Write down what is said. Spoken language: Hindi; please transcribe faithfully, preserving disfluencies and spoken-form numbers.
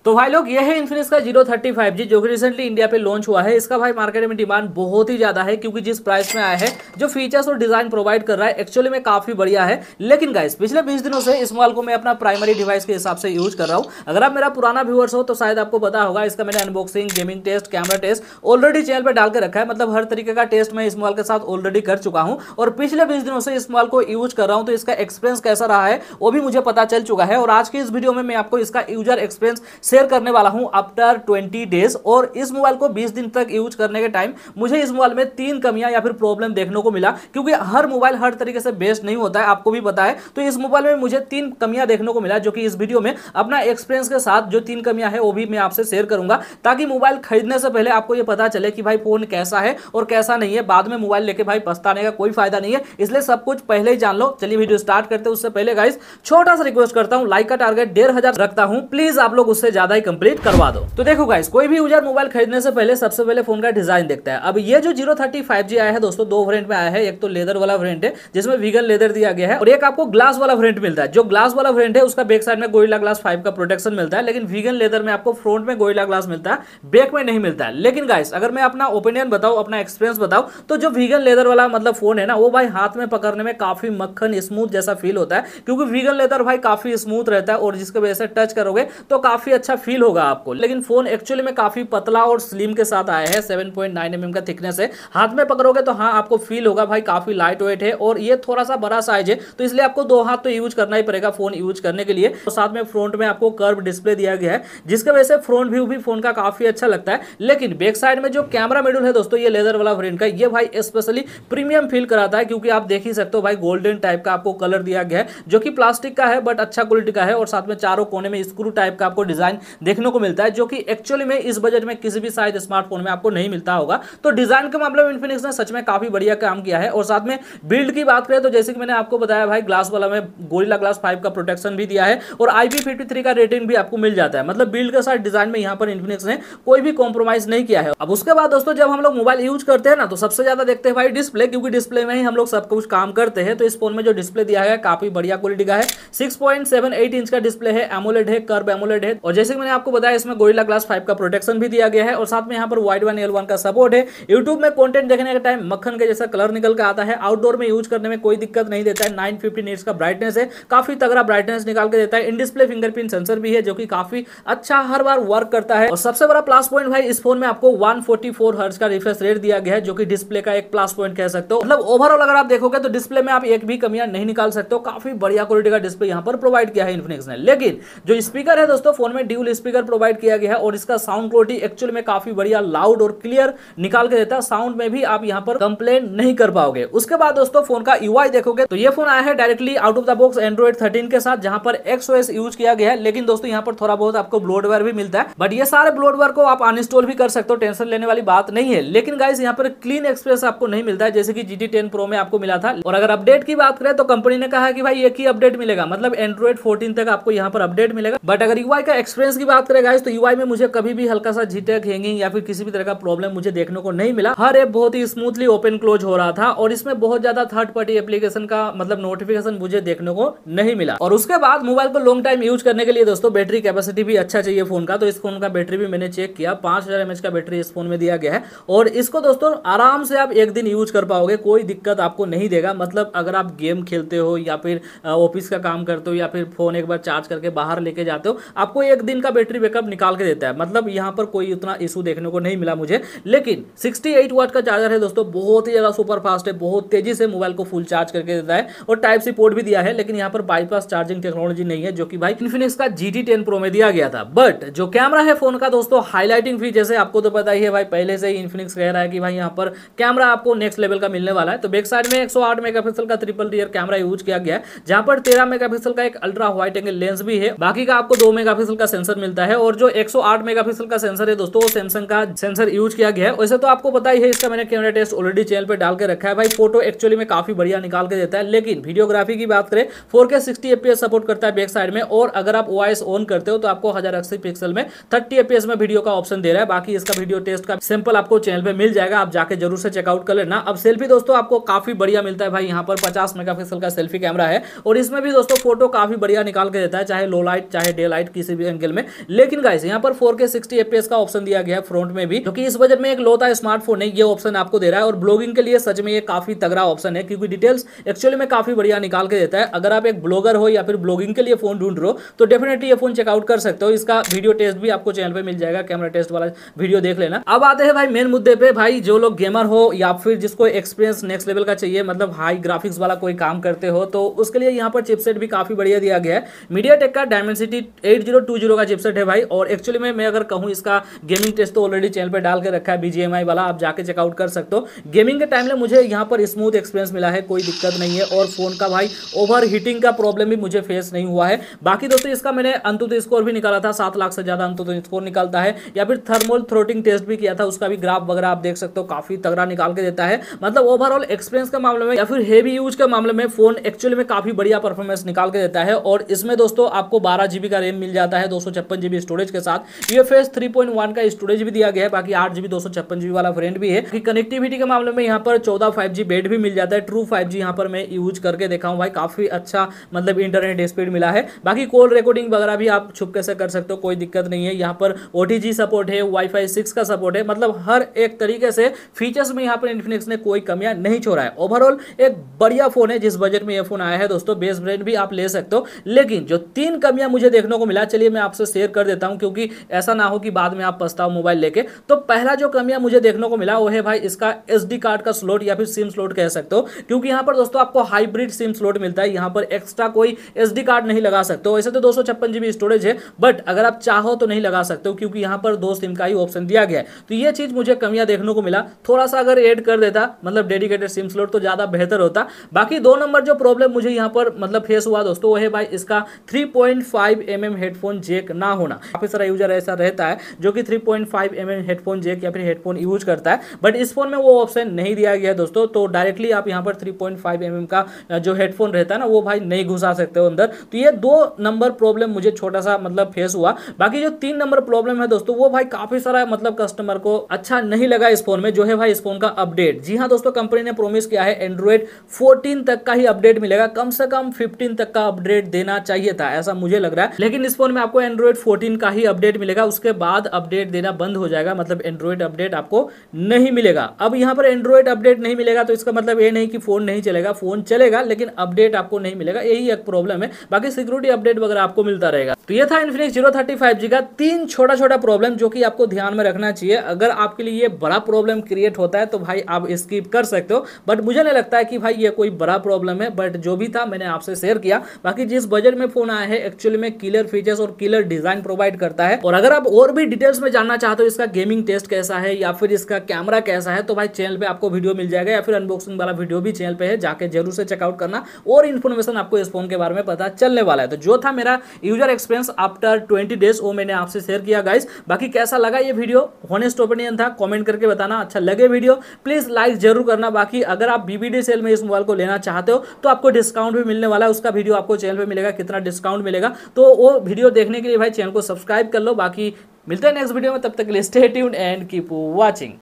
तो भाई लोग ये है इन्फिनिक्स का जीरो थर्टी फाइव जी जो कि रिसेंटली इंडिया पे लॉन्च हुआ है। इसका भाई मार्केट में डिमांड बहुत ही ज्यादा है क्योंकि जिस प्राइस में आया है, जो फीचर्स और डिजाइन प्रोवाइड कर रहा है एक्चुअली में काफी बढ़िया है। लेकिन गाइस पिछले बीस दिनों से इस मोबाइल को मैं अपना प्राइमरी डिवाइस के हिसाब से यूज कर रहा हूँ। अगर आप मेरा पुराना व्यूअर्स हो तो शायद आपको पता होगा, इसका मैंने unboxing, gaming test, camera test already channel पे डाल के रखा है। मतलब हर तरीके का टेस्ट मैं इस मोबाइल के साथ ऑलरेडी कर चुका हूँ और पिछले बीस दिनों से इस मोबाइल को यूज कर रहा हूँ, तो इसका एक्सपीरियंस कैसा रहा है वो भी मुझे पता चल चुका है। और आज की इस वीडियो में मैं आपको इसका यूजर एक्सपीरियंस शेयर करने वाला हूँ आफ्टर ट्वेंटी डेज। और इस मोबाइल को बीस दिन तक यूज करने के टाइम मुझे इस मोबाइल में तीन कमियां या फिर प्रॉब्लम देखने को मिला, क्योंकि हर मोबाइल हर तरीके से बेस्ट नहीं होता है, आपको भी पता है। तो इस मोबाइल में मुझे तीन कमियां देखने को मिला, जो कि इस वीडियो में अपना एक्सपीरियंस के साथ जो तीन कमियां है वो भी मैं आपसे शेयर करूंगा, ताकि मोबाइल खरीदने से पहले आपको ये पता चले कि भाई फोन कैसा है और कैसा नहीं है। बाद में मोबाइल लेके भाई पछताने का कोई फायदा नहीं है, इसलिए सब कुछ पहले ही जान लो। चलिए वीडियो स्टार्ट करते हैं। उससे पहले गाइस छोटा सा रिक्वेस्ट करता हूं, लाइक का टारगेट डेढ़ हजार रखता हूं, प्लीज आप लोग उससे ज्यादा ही कंप्लीट करवा दो। तो देखो गाइस, कोई भी यूजर मोबाइल खरीदने से पहले सबसे पहले फोन का डिजाइन देखता है। अब ये जो जीरो थर्टी फाइव जी आया है दोस्तों, दो वेरिएंट में आया है। एक तो लेदर वाला वेरिएंट है जिसमें वीगन लेदर दिया गया है, और एक आपको ग्लास वाला वेरिएंट मिलता है। जो ग्लास वाला वेरिएंट है उसका बैक साइड में गोरिल्ला ग्लास फाइव का प्रोटेक्शन मिलता है, लेकिन वीगन लेदर में आपको फ्रंट में गोरिल्ला ग्लास मिलता है, बैक में नहीं मिलता है। लेकिन गाइस अगर मैं अपना ओपिनियन बताऊं, अपना एक्सपीरियंस बताऊं, तो जो वीगन लेदर वाला मतलब फोन है ना, वो भाई हाथ में पकड़ने में काफी मक्खन स्मूथ जैसा फील होता है, क्योंकि वीगन लेदर भाई काफी स्मूथ रहता है और जिसकी वजह से टच करोगे तो काफी अच्छा फील होगा आपको। लेकिन फोन एक्चुअली में काफी पतला और स्लिम के साथ आया है, seven point nine M M का थिकनेस है। हाथ में पकड़ोगे तो हाँ आपको फील होगा भाई काफी लाइट वेट है, और ये थोड़ा सा बड़ा साइज है, तो इसलिए आपको दो हाथ तो यूज करना ही पड़ेगा फोन यूज करने के लिए। तो साथ में फ्रंट में आपको कर्व डिस्प्ले दिया गया है, जिसकी वजह से फ्रंट व्यू भी फोन का काफी अच्छा लगता है। लेकिन बैक साइड में जो कैमरा मॉड्यूल है दोस्तों, ये लेदर वाला वेरिएंट का, ये भाई स्पेशली प्रीमियम फील कराता है, क्योंकि आप देख ही सकते हो भाई गोल्डन टाइप का आपको कलर दिया गया है, जो कि प्लास्टिक का है बट अच्छा क्वालिटी का है। और साथ में चारों कोने में स्क्रू टाइप का आपको डिजाइन देखने को मिलता है, जो कि एक्चुअली में इस बजट में किसी भी शायद स्मार्टफोन में आपको नहीं मिलता होगा। तो डिजाइन के मामले में इन्फिनिक्स ने सच में काफी बढ़िया काम किया है। और साथ में बिल्ड की बात करें तो जैसे कि मैंने आपको बताया भाई, ग्लास वाला में गोरिल्ला ग्लास फाइव का प्रोटेक्शन भी दिया है और आई पी फिफ्टी थ्री का रेटिंग भी आपको मिल जाता है। मतलब बिल्ड के साथ डिजाइन में यहाँ पर इन्फिनिक्स ने कोई भी कॉम्प्रोमाइज नहीं किया है। अब उसके बाद दोस्तों जब हम लोग मोबाइल यूज करते हैं ना, तो सबसे ज्यादा देखते हैं भाई डिस्प्ले, क्योंकि डिस्प्ले में ही हम लोग सब कुछ काम करते हैं। तो इस फोन में जो डिस्प्ले दिया है काफी बढ़िया क्वालिटी का है, six point seven eight inch का डिस्प्ले है, एमोलेड है, कर्व एमोलेड है। और जैसे कि मैंने आपको बताया इसमें गोरिल्ला ग्लास फाइव का प्रोटेक्शन भी दिया गया है, और साथ में यहाँ पर वाइड वन एल वन का सपोर्ट है। यूट्यूब में कंटेंट देखने के टाइम मक्खन के जैसा कलर निकल के आता है। आउटडोर में यूज करने में कोई दिक्कत नहीं देता है। नाइन फिफ्टी निट्स का ब्राइटनेस है, काफी तगड़ा ब्राइटनेस निकाल के देता है। इन डिस्प्ले फिंगरप्रिंट सेंसर भी है, जो कि काफी अच्छा हर बार वर्क करता है। और सबसे बड़ा प्लस पॉइंट भाई, इस फोन में आपको वन फोर्टी फोर हर्ट्ज का रिफ्रेश रेट दिया गया है, जो कि डिस्प्ले का एक प्लस पॉइंट कह सकते हो। मतलब ओवरऑल अगर आप देखोगे तो डिस्प्ले में आप एक भी कमियां नहीं निकाल सकते हो। काफी बढ़िया क्वालिटी का डिस्प्ले यहाँ पर प्रोवाइड किया है इन्फिनिक्स ने। लेकिन जो स्पीकर है दोस्तों, फोन में ड्यूल स्पीकर प्रोवाइड किया गया है, और इसका साउंड क्वालिटी एक्चुअली में काफी बढ़िया लाउड और क्लियर निकाल के देता है। साउंड में भी आप यहाँ पर कंप्लेन नहीं कर पाओगे। उसके बाद दोस्तों फोन का यूआई देखोगे तो ये फोन आया है directly out of the box Android thirteen के साथ, जहां पर एक्सओएस यूज किया गया है। लेकिन दोस्तों यहाँ पर थोड़ा बहुत आपको ब्लोटवेयर भी मिलता है, बट ये सारे ब्लोटवेयर को आप अनइंस्टॉल भी कर सकते हो, टेंशन लेने वाली बात नहीं है। लेकिन गाइस यहाँ पर क्लीन एक्सप्रेस आपको नहीं मिलता है, जैसे कि जी टी टेन प्रो में आपको मिला था। और अगर अपडेट की बात करें तो कंपनी ने कहा है कि भाई एक ही अपडेट मिलेगा, मतलब एंड्रॉइड फोर्टीन तक आपको यहाँ पर अपडेट मिलेगा। बट अगर यूआई का एक्सपीरियंस की बात करें गाइस, तो यूआई में मुझे कभी भी हल्का सा झिटक, हैंगिंग या फिर किसी भी तरह का प्रॉब्लम मुझे देखने को नहीं मिला। हर ऐप बहुत ही स्मूथली ओपन क्लोज हो रहा था, और इसमें बहुत ज्यादा थर्ड पार्टी एप्लीकेशन का मतलब नोटिफिकेशन मुझे देखने को नहीं मिला। और उसके बाद मोबाइल को लॉन्ग टाइम यूज करने के लिए दोस्तों बैटरी कैपेसिटी भी अच्छा चाहिए फोन का। तो इस फोन का बैटरी भी मैंने चेक किया, पांच हजार एमएच का बैटरी इस फोन में दिया गया है, और इसको दोस्तों आराम से आप एक दिन यूज कर पाओगे, कोई दिक्कत आपको नहीं देगा। मतलब अगर आप गेम खेलते हो या फिर ऑफिस का काम करते हो या फिर फोन एक बार चार्ज करके बाहर लेके जाते हो, आपको एक दिन का बैटरी बैकअप निकाल के देता है। मतलब यहाँ पर कोई उतना इशू देखने को नहीं मिला मुझे। लेकिन सिक्सटी एट वाट का चार्जर है दोस्तों, बहुत ही ज्यादा सुपर फास्ट है, बहुत तेजी से मोबाइल को फुल चार्ज करके देता है, और टाइप सी पोर्ट भी दिया है। लेकिन यहाँ पर बाईपास चार्जिंग टेक्नोलॉजी नहीं है, जो कि भाई इन्फिनिक्स का जी टी टेन प्रो में दिया गया था। बट जो कैमरा है फोन का दोस्तों, हाईलाइटिंग फी जैसे आपको तो पता ही है भाई, पहले से ही इन्फिनिक्स कह रहा है कि भाई यहाँ पर कैमरा आपको नेक्स्ट लेवल का मिलने वाला है। तो बैक साइड में एक सौ आठ मेगापिक्सल का ट्रिपल रियर कैमरा यूज किया गया है, जहां पर तेरह मेगापिक्सल का एक अल्ट्रा वाइड एंगल लेंस भी है। बाकी का आपको दो मेगापिक्सल का सेंसर मिलता है, और जो एक सौ आठ मेगापिक्सल का सेंसर है दोस्तों, वो सैमसंग का सेंसर यूज किया गया है। वैसे तो आपको पता ही है, इसका मैंने कैमरा टेस्ट ऑलरेडी चैनल पे डाल के रखा है भाई। फोटो एक्चुअली में काफी बढ़िया निकाल के देता है। लेकिन वीडियोग्राफी की बात करें, फोर के सिक्सटी एफपीएस सपोर्ट करता है बैक साइड में, और अगर आप ओआईएस ऑन करते हो तो आपको हजार अस्सी पिक्सल में थर्टी एफपीएस में वीडियो का ऑप्शन दे रहा है। बाकी इसका वीडियो टेस्ट का सैंपल आपको चैनल पे मिल जाएगा, आप जाके जरूर से चेकआउट कर लेना। अब सेल्फी दोस्तों आपको काफी बढ़िया मिलता है भाई, यहाँ पर पचास मेगापिक्सल का सेल्फी कैमरा है, और इसमें भी दोस्तों फोटो काफी बढ़िया निकाल के देता है, चाहे लो लाइट चाहे डे लाइट किसी भी एंगल में। लेकिन गाइस यहाँ पर फोर के सिक्सटी एफपीएस का ऑप्शन दिया गया है फ्रंट में भी, जो कि इस बजट में एक लौता स्मार्टफोन है ये ऑप्शन आपको दे रहा है। और ब्लॉगिंग के लिए सच में ये काफी तगड़ा ऑप्शन है, क्योंकि डिटेल्स एक्चुअली में काफी बढ़िया निकाल के देता है। अगर आप एक ब्लॉगर हो या फिर ब्लॉगिंग के लिए फोन ढूंढ रहे हो तो डेफिनेटली ये फोन चेकआउट कर सकते हो। इसका वीडियो टेस्ट भी आपको चैनल पे मिल जाएगा, कैमरा टेस्ट वाला वीडियो देख लेना। अब आते हैं भाई मेन मुद्दे पे। भाई जो लोग गेमर हो या फिर जिसको एक्सपीरियंस नेक्स्ट लेवल का चाहिए, मतलब हाई ग्राफिक्स वाला कोई काम करते हो, तो उसके लिए यहाँ पर चिपसेट भी काफी बढ़िया दिया गया है। मीडियाटेक का Dimensity eight zero two zero का चिपसेट है भाई। और एक्चुअली में मैं अगर कहूँ इसका गेमिंग टेस्ट तो ऑलरेडी चैनल पे डाल के रखा है बीजीएमआई वाला, आप जाके चेकआउट कर सकते हो। गेमिंग के टाइम में मुझे यहाँ पर स्मूथ एक्सपीरियंस मिला है, कोई दिक्कत नहीं है। और फोन का भाई ओवर हीटिंग का प्रॉब्लम भी मुझे फेस नहीं हुआ है। बाकी दोस्तों इसका मैंने अंतुतः स्कोर भी निकाला था, सात लाख से ज्यादा अंतुतः स्कोर निकालता है। या फिर थर्मल थ्रोटिंग टेस्ट भी किया था, उसका भी ग्राफ वगैरह आप देख सकते हो, काफी तगड़ा निकाल के देता है। मतलब ओवरऑल एक्सपीरियंस के मामले में या फिर हेवी यूज के मामले में फोन एक्चुअली में काफी बढ़िया परफॉर्मेंस निकाल के देता है। और इसमें दोस्तों आपको बारह जीबी का रैम मिल जाता है, दो सौ छप्पन जीबी स्टोरेज के साथ। यूएफएस थ्री पॉइंट वन का स्टोरेज भी दिया गया है, बाकी आठ जीबी दो सौ छप्पन जीबी वाला वेरिएंट भी है। कनेक्टिविटी के मामले में यहाँ पर चौदह फाइव जी बेड भी मिल जाता है। ट्रू फाइव जी यहाँ पर मैं यूज करके देखा हूँ भाई, काफी अच्छा मतलब इंटरनेट स्पीड मिला है। बाकी कॉल रिकॉर्डिंग वगैरह भी आप छुपके से कर सकते हो, कोई दिक्कत नहीं है। यहाँ पर ओटीजी सपोर्ट है, वाईफाई सिक्स का सपोर्ट है, मतलब हर एक तरीके से फीचर्स में यहाँ पर इन्फिनिक्स ने कोई कमियां नहीं छोड़ा है। ओवरऑल एक बढ़िया फोन है जिस बजट में ये फोन आया है दोस्तों। बेस ब्रांड भी आप ले सकते हो, लेकिन जो तीन कमियां मुझे देखने को मिला, चलिए मैं आपसे शेयर कर देता हूं, क्योंकि ऐसा ना हो कि बाद में आप पछताओ मोबाइल लेके। तो पहला जो कमियां मुझे देखने को मिला वो है भाई इसका एसडी कार्ड का स्लॉट या फिर सिम स्लॉट कह सकते हो, क्योंकि यहां पर दोस्तों आपको हाइब्रिड सिम स्लॉट मिलता है। यहां पर एक्स्ट्रा कोई एसडी कार्ड नहीं लगा सकते हो। वैसे तो दो सौ छप्पन जीबी स्टोरेज है, बट अगर आप चाहो तो नहीं लगा सकते हो, क्योंकि यहां पर दो सिम का ही ऑप्शन दिया गया है। तो ये चीज मुझे कमियां देखने को मिला। थोड़ा सा अगर ऐड कर देता मतलब डेडिकेटेड सिम स्लॉट तो ज्यादा बेहतर होता। बाकी दो नंबर जो प्रॉब्लम मुझे यहां पर मतलब फेस हुआ दोस्तों वो है भाई इसका three point five M M headphone jack ना होना। काफी सारा यूजर ऐसा रहता है जो कि three point five M M headphone jack या फिर हेडफोन यूज करता है, बट इस फोन में वो ऑप्शन नहीं दिया गया है दोस्तों। तो डायरेक्टली आप यहां पर three point five M M का जो हेडफोन रहता है ना वो भाई नहीं घुसा सकते हो अंदर। तो ये दो नंबर प्रॉब्लम मुझे छोटा सा मतलब फेस हुआ। बाकी जो तीन नंबर प्रॉब्लम है दोस्तों वो भाई काफी सारा मतलब कस्टमर को अच्छा नहीं लगा इस फोन में, जो है भाई इस फोन का अपडेट। जी हाँ दोस्तों, कंपनी ने प्रॉमिस किया है एंड्रॉइड फोर्टीन तक का ही अपडेट मिलेगा, कम से कम फिफ्टीन तक का अपडेट देना चाहिए था, ऐसा मुझे लग रहा है। लेकिन इस फोन में आपको एंड्रॉइड फोर्टीन का ही अपडेट मिलेगा, उसके बाद अपडेट देना बंद हो जाएगा, मतलब एंड्रॉइड अपडेट आपको नहीं मिलेगा। अब यहाँ पर एंड्रॉइड अपडेट नहीं मिलेगा तो इसका मतलब ये नहीं कि फोन नहीं चलेगा, फोन चलेगा लेकिन अपडेट आपको नहीं मिलेगा, यही एक प्रॉब्लम है। बाकी सिक्योरिटी अपडेट वगैरह आपको मिलता रहेगा। तो ये था Infinix zero thirty five G का तीन छोटा छोटा प्रॉब्लम जो कि आपको ध्यान में रखना चाहिए। अगर आपके लिए ये बड़ा प्रॉब्लम क्रिएट होता है तो भाई आप स्किप कर सकते हो, बट मुझे नहीं लगता है कि भाई ये कोई बड़ा प्रॉब्लम है, बट जो भी था मैंने आपसे शेयर किया। बाकी जिस बजट में फोन आया है एक्चुअली में किलर फीचर्स और किलर डिजाइन प्रोवाइड करता है। और अगर आप और भी डिटेल्स में जानना चाहते हो इसका गेमिंग टेस्ट कैसा है या फिर इसका कैमरा कैसा है, तो भाई चैनल पे आपको वीडियो मिल जाएगा, या फिर अनबॉक्सिंग वाला वीडियो भी चैनल पे है, जाके जरूर से चेकआउट करना और इन्फॉर्मेशन आपको इस फोन के बारे में पता चलने वाला है। तो जो था मेरा user experience after twenty days वो मैंने आपसे शेयर किया गाइस। बाकी कैसा लगा ये वीडियो, हॉनेस्ट ओपिनियन था, कमेंट करके बताना। अच्छा लगे वीडियो प्लीज लाइक जरूर करना। बाकी अगर आप बीबीडी सेल में इस मोबाइल को लेना चाहते हो तो आपको डिस्काउंट भी मिलने वाला है, उसका वीडियो आपको चैनल पे मिलेगा, कितना डिस्काउंट मिलेगा तो वो वीडियो देखने के लिए भाई चैनल को सब्सक्राइब कर लो। बाकी मिलते हैं नेक्स्ट वीडियो में, तब तक के लिए stay tuned and keep watching.